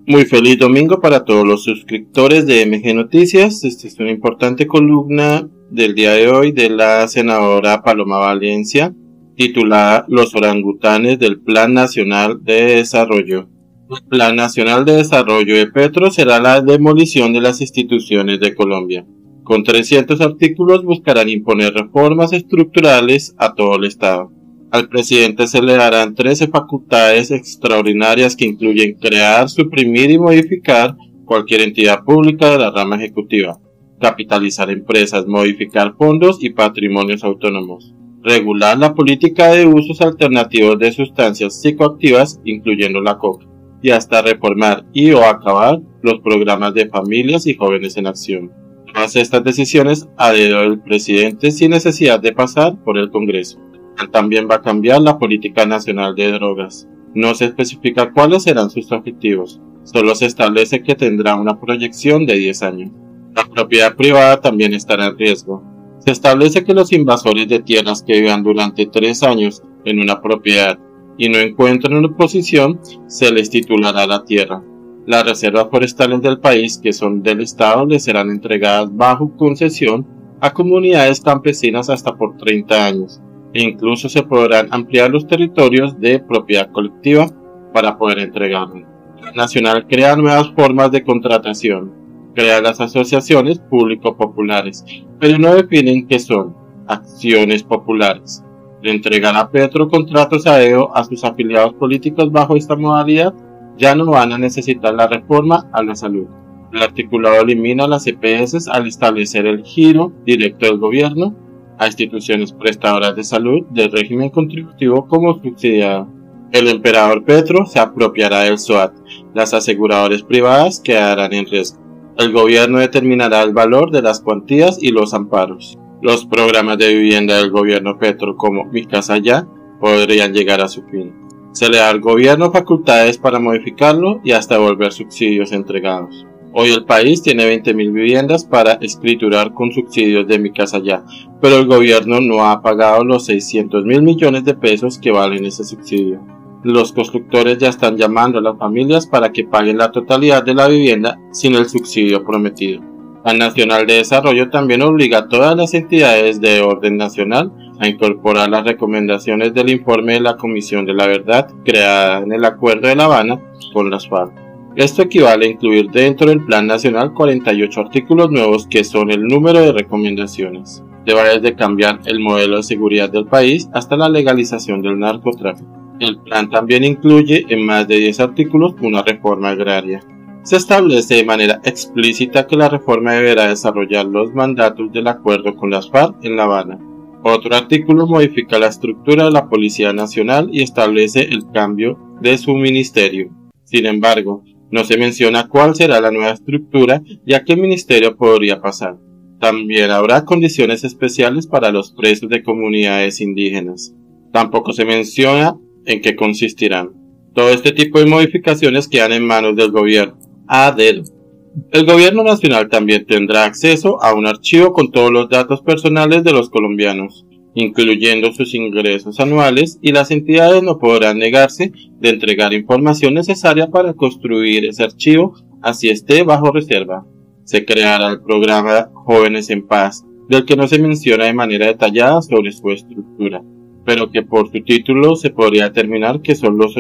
Muy feliz domingo para todos los suscriptores de MG Noticias. Esta es una importante columna del día de hoy de la senadora Paloma Valencia, titulada Los orangutanes del Plan Nacional de Desarrollo. El Plan Nacional de Desarrollo de Petro será la demolición de las instituciones de Colombia. Con 300 artículos buscarán imponer reformas estructurales a todo el Estado. Al presidente se le darán 13 facultades extraordinarias que incluyen crear, suprimir y modificar cualquier entidad pública de la rama ejecutiva, capitalizar empresas, modificar fondos y patrimonios autónomos, regular la política de usos alternativos de sustancias psicoactivas, incluyendo la coca, y hasta reformar y o acabar los programas de familias y jóvenes en acción. Todas estas decisiones a dedo del presidente sin necesidad de pasar por el Congreso. También va a cambiar la política nacional de drogas. No se especifica cuáles serán sus objetivos, solo se establece que tendrá una proyección de 10 años. La propiedad privada también estará en riesgo. Se establece que los invasores de tierras que vivan durante 3 años en una propiedad y no encuentren una oposición, se les titulará la tierra. Las reservas forestales del país, que son del Estado, les serán entregadas bajo concesión a comunidades campesinas hasta por 30 años. E incluso se podrán ampliar los territorios de propiedad colectiva para poder entregarlo. La Nacional crea nuevas formas de contratación, crea las asociaciones público-populares, pero no definen qué son acciones populares. De entregar a Petro contratos a dedo a sus afiliados políticos bajo esta modalidad, ya no van a necesitar la reforma a la salud. El articulado elimina las EPS al establecer el giro directo del gobierno a instituciones prestadoras de salud del régimen contributivo como subsidiado. El emperador Petro se apropiará del SOAT, las aseguradoras privadas quedarán en riesgo. El gobierno determinará el valor de las cuantías y los amparos. Los programas de vivienda del gobierno Petro como Mi Casa Ya podrían llegar a su fin. Se le da al gobierno facultades para modificarlo y hasta devolver subsidios entregados. Hoy el país tiene 20.000 viviendas para escriturar con subsidios de Mi Casa Ya, pero el gobierno no ha pagado los 600.000 millones de pesos que valen ese subsidio. Los constructores ya están llamando a las familias para que paguen la totalidad de la vivienda sin el subsidio prometido. La Nacional de Desarrollo también obliga a todas las entidades de orden nacional a incorporar las recomendaciones del informe de la Comisión de la Verdad creada en el Acuerdo de La Habana con las FARC. Esto equivale a incluir dentro del Plan Nacional 48 artículos nuevos que son el número de recomendaciones. Se va desde cambiar el modelo de seguridad del país hasta la legalización del narcotráfico. El plan también incluye en más de 10 artículos una reforma agraria. Se establece de manera explícita que la reforma deberá desarrollar los mandatos del acuerdo con las FARC en La Habana. Otro artículo modifica la estructura de la Policía Nacional y establece el cambio de su ministerio. Sin embargo, no se menciona cuál será la nueva estructura y a qué ministerio podría pasar. También habrá condiciones especiales para los presos de comunidades indígenas. Tampoco se menciona en qué consistirán. Todo este tipo de modificaciones quedan en manos del gobierno a dedo. El gobierno nacional también tendrá acceso a un archivo con todos los datos personales de los colombianos, incluyendo sus ingresos anuales, y las entidades no podrán negarse de entregar información necesaria para construir ese archivo, así esté bajo reserva. Se creará el programa Jóvenes en Paz, del que no se menciona de manera detallada sobre su estructura, pero que por su título se podría determinar que son los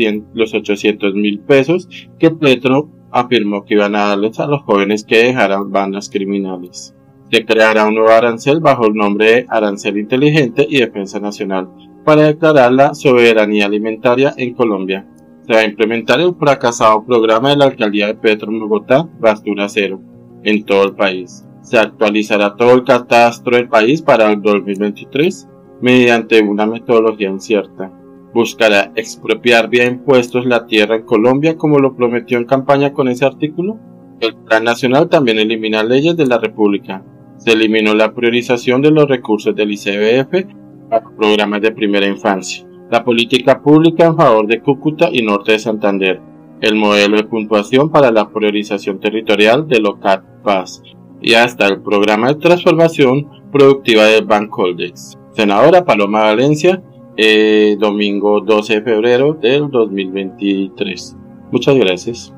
800.000 pesos que Petro afirmó que iban a darles a los jóvenes que dejaran bandas criminales. Se creará un nuevo arancel bajo el nombre de Arancel Inteligente y Defensa Nacional para declarar la soberanía alimentaria en Colombia. Se va a implementar el fracasado programa de la alcaldía de Petro en Bogotá, Basura Cero, en todo el país. Se actualizará todo el catastro del país para el 2023 mediante una metodología incierta. Buscará expropiar vía impuestos la tierra en Colombia como lo prometió en campaña con ese artículo. El Plan Nacional también elimina leyes de la República. Se eliminó la priorización de los recursos del ICBF para programas de primera infancia, la política pública en favor de Cúcuta y Norte de Santander, el modelo de puntuación para la priorización territorial de Locat Paz y hasta el programa de transformación productiva del Bancoldex. Senadora Paloma Valencia, domingo 12 de febrero del 2023. Muchas gracias.